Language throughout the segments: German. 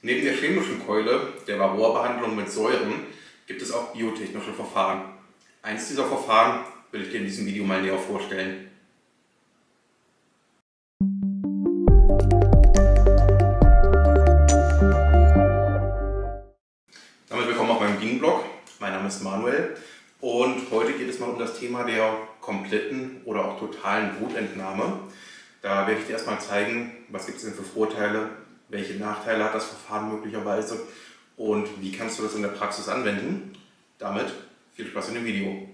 Neben der chemischen Keule, der Varroa-Behandlung mit Säuren, gibt es auch biotechnische Verfahren. Eins dieser Verfahren will ich dir in diesem Video mal näher vorstellen. Damit willkommen auf meinem Bienenblog. Mein Name ist Manuel und heute geht es mal um das Thema der kompletten oder auch totalen Brutentnahme. Da werde ich dir erstmal zeigen, was gibt es denn für Vorteile, welche Nachteile hat das Verfahren möglicherweise und wie kannst du das in der Praxis anwenden. Damit viel Spaß in dem Video.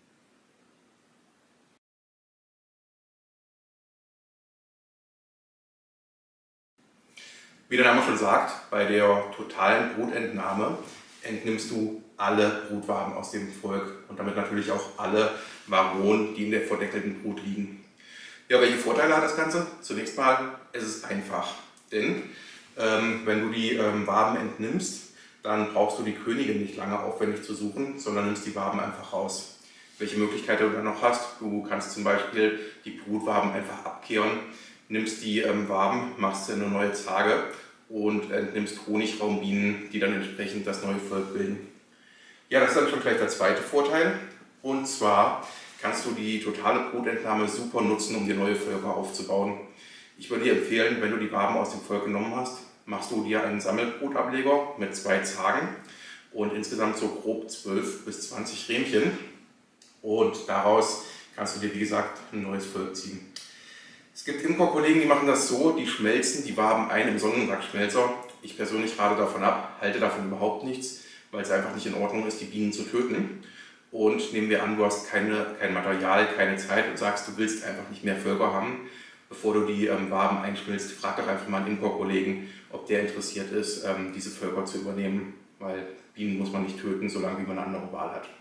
Wie der Name schon sagt, bei der totalen Brutentnahme entnimmst du alle Brutwaben aus dem Volk und damit natürlich auch alle Varroen, die in der verdeckelten Brut liegen. Ja, welche Vorteile hat das Ganze? Zunächst mal, es ist einfach, denn wenn du die Waben entnimmst, dann brauchst du die Königin nicht lange aufwendig zu suchen, sondern nimmst die Waben einfach raus. Welche Möglichkeiten du dann noch hast? Du kannst zum Beispiel die Brutwaben einfach abkehren, nimmst die Waben, machst sie in eine neue Zage und entnimmst Honigraumbienen, die dann entsprechend das neue Volk bilden. Ja, das ist dann schon gleich der zweite Vorteil. Und zwar kannst du die totale Brutentnahme super nutzen, um dir neue Völker aufzubauen. Ich würde dir empfehlen, wenn du die Waben aus dem Volk genommen hast, machst du dir einen Sammelbrutableger mit 2 Zagen und insgesamt so grob 12 bis 20 Rähmchen. Und daraus kannst du dir, wie gesagt, ein neues Volk ziehen. Es gibt Imkerkollegen, die machen das so, die schmelzen die Waben ein im Sonnensackschmelzer. Ich persönlich rate davon ab, halte davon überhaupt nichts, weil es einfach nicht in Ordnung ist, die Bienen zu töten. Und nehmen wir an, du hast kein Material, keine Zeit und sagst, du willst einfach nicht mehr Völker haben. Bevor du die Waben einschmilzt, frag doch einfach mal einen Imkerkollegen, ob der interessiert ist, diese Völker zu übernehmen. Weil Bienen muss man nicht töten, solange wie man eine andere Wahl hat.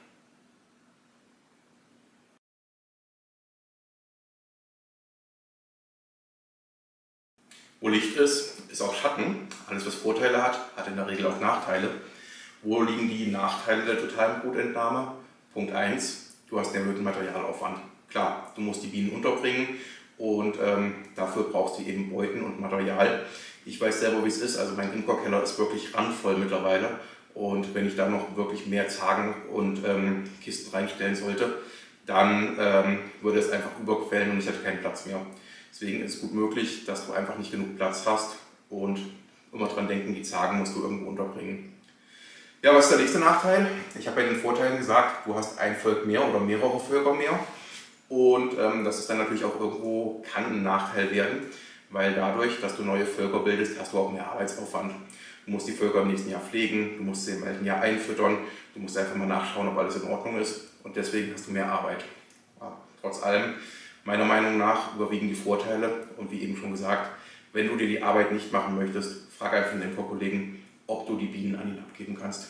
Wo Licht ist, ist auch Schatten. Alles, was Vorteile hat, hat in der Regel auch Nachteile. Wo liegen die Nachteile der totalen Brutentnahme? Punkt 1, du hast einen erhöhten Materialaufwand. Klar, du musst die Bienen unterbringen und dafür brauchst du eben Beuten und Material. Ich weiß selber, wie es ist, also mein Imkerkeller ist wirklich randvoll mittlerweile und wenn ich da noch wirklich mehr Zagen und Kisten reinstellen sollte, dann würde es einfach überquellen und ich hätte keinen Platz mehr. Deswegen ist es gut möglich, dass du einfach nicht genug Platz hast und immer dran denken, die Zagen musst du irgendwo unterbringen. Ja, was ist der nächste Nachteil? Ich habe bei den Vorteilen gesagt, du hast ein Volk mehr oder mehrere Völker mehr. Und das ist dann natürlich auch irgendwo, kann ein Nachteil werden, weil dadurch, dass du neue Völker bildest, hast du auch mehr Arbeitsaufwand. Du musst die Völker im nächsten Jahr pflegen, du musst sie im alten Jahr einfüttern, du musst einfach mal nachschauen, ob alles in Ordnung ist und deswegen hast du mehr Arbeit. Ja, trotz allem, meiner Meinung nach überwiegen die Vorteile und wie eben schon gesagt, wenn du dir die Arbeit nicht machen möchtest, frag einfach den Imkerkollegen, ob du die Bienen an ihn abgeben kannst.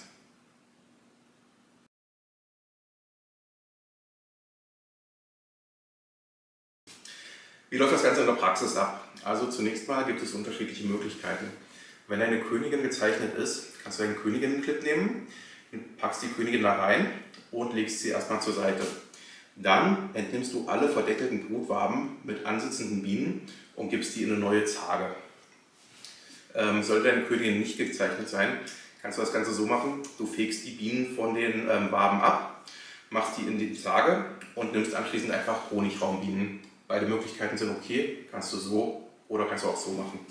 Wie läuft das Ganze in der Praxis ab? Also zunächst mal gibt es unterschiedliche Möglichkeiten. Wenn eine Königin gezeichnet ist, kannst du einen Königinnenclip nehmen, packst die Königin da rein und legst sie erstmal zur Seite. Dann entnimmst du alle verdeckelten Brutwaben mit ansitzenden Bienen und gibst die in eine neue Zage. Sollte deine Königin nicht gezeichnet sein, kannst du das Ganze so machen, du fegst die Bienen von den Waben ab, machst die in die Zage und nimmst anschließend einfach Honigraumbienen. Beide Möglichkeiten sind okay, kannst du so oder kannst du auch so machen.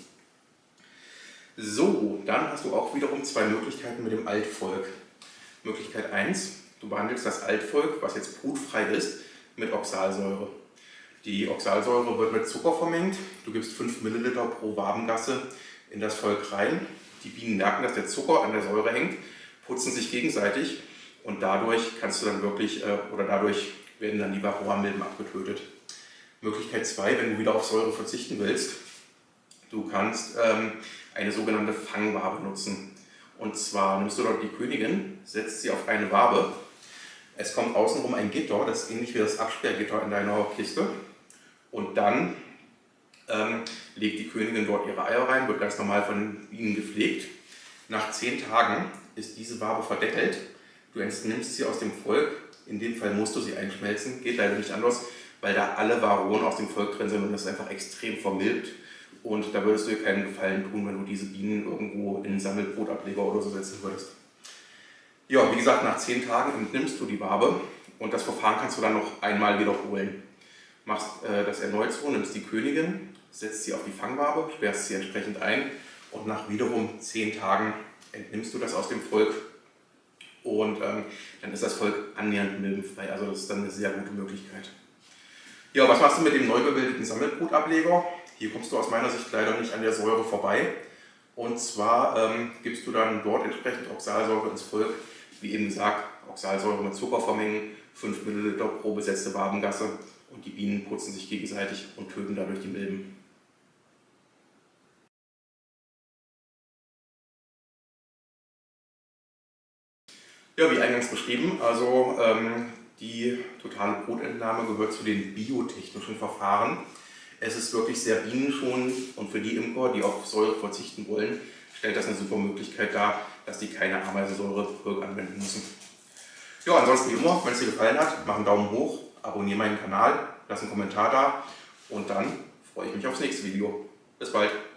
So, dann hast du auch wiederum 2 Möglichkeiten mit dem Altvolk. Möglichkeit 1, du behandelst das Altvolk, was jetzt brutfrei ist, mit Oxalsäure. Die Oxalsäure wird mit Zucker vermengt, du gibst 5 ml pro Wabengasse in das Volk rein. Die Bienen merken, dass der Zucker an der Säure hängt, putzen sich gegenseitig und dadurch kannst du dann wirklich, dadurch werden dann die Varroa-Milben abgetötet. Möglichkeit 2, wenn du wieder auf Säure verzichten willst, du kannst eine sogenannte Fangwabe nutzen. Und zwar nimmst du dort die Königin, setzt sie auf eine Wabe, es kommt außenrum ein Gitter, das ist ähnlich wie das Absperrgitter in deiner Kiste und dann legt die Königin dort ihre Eier rein, wird ganz normal von ihnen gepflegt. Nach 10 Tagen ist diese Wabe verdeckelt, du entnimmst sie aus dem Volk, in dem Fall musst du sie einschmelzen, geht leider nicht anders, weil da alle Varroen aus dem Volk drin sind und das ist einfach extrem vermilbt. Und da würdest du dir keinen Gefallen tun, wenn du diese Bienen irgendwo in Sammelbrotableger oder so setzen würdest. Ja, wie gesagt, nach 10 Tagen entnimmst du die Wabe und das Verfahren kannst du dann noch einmal wiederholen. Machst das erneut so, nimmst die Königin, setzt sie auf die Fangwabe, sperrst sie entsprechend ein und nach wiederum 10 Tagen entnimmst du das aus dem Volk und dann ist das Volk annähernd milbenfrei. Also das ist dann eine sehr gute Möglichkeit. Ja, was machst du mit dem neu gebildeten Sammelbrotableger? Hier kommst du aus meiner Sicht leider nicht an der Säure vorbei. Und zwar gibst du dann dort entsprechend Oxalsäure ins Volk, wie eben gesagt, Oxalsäure mit Zucker vermengen, 5 ml pro besetzte Wabengasse und die Bienen putzen sich gegenseitig und töten dadurch die Milben. Ja, wie eingangs beschrieben, also die totale Brutentnahme gehört zu den biotechnischen Verfahren. Es ist wirklich sehr bienenschonend und für die Imker, die auf Säure verzichten wollen, stellt das eine super Möglichkeit dar, dass die keine Ameisensäure anwenden müssen. Ja, ansonsten wie immer, wenn es dir gefallen hat, mach einen Daumen hoch, abonniere meinen Kanal, lass einen Kommentar da und dann freue ich mich aufs nächste Video. Bis bald!